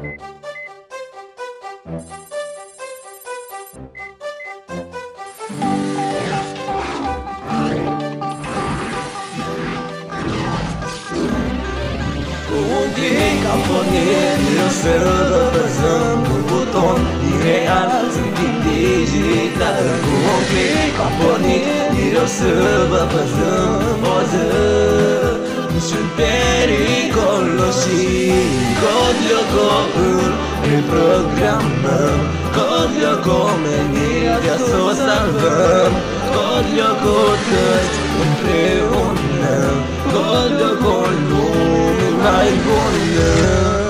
Ca pornit, eu să răpăzăm cu buton ireal, sunt digital. Cu un click ca pornit, eu să vă păzăm o zi. Niciun pericol și Code Lyoko îl reprogramăm. Code Lyoko menirea să o salvăm. Code Lyoko toți împreună. Code Lyoko lume mai bună.